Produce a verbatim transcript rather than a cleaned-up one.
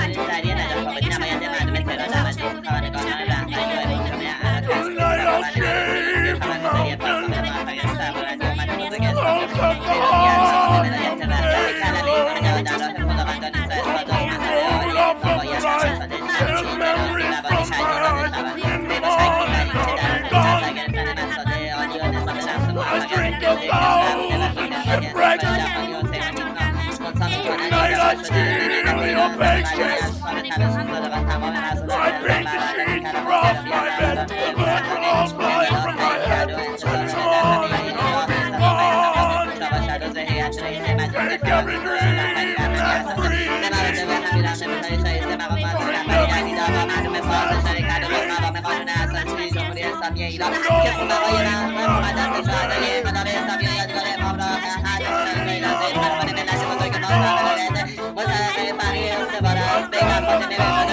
سریع نجات آبادی نماینده مردم تهران در مجلس خبرنگاران رهبری نایب الزامه اعلی تحصیلی خبرنگاری خبرگزاری پاسخ موفقیت سربلند حکومت بزرگ اسلام پیروزی از شاه ولایت رهبری کلمه فدا در راه خداوندان اسرائیل خدا مسئله عالی انسان باید اقتصاد شمسی برای لبانی شهیدان شود به مشکل بری که در نتیجه سرگرفتن مقصاد عالی و نظام نفس موفقیت پیروزی نبوده و خیلی خیلی جهانی و تهرانی منصف میکنند ایجاد شده نمیدونید برای از کار تلاشی داده و تمام مسئولان نظام برای کلمات بیان ایران که خداوای رحمت مقدس شهدای خدای اسلامی یادگار امام را هر ایران زیر فرمان ملت بزرگ ما را متعلق فقیه استوار است بین فاطمه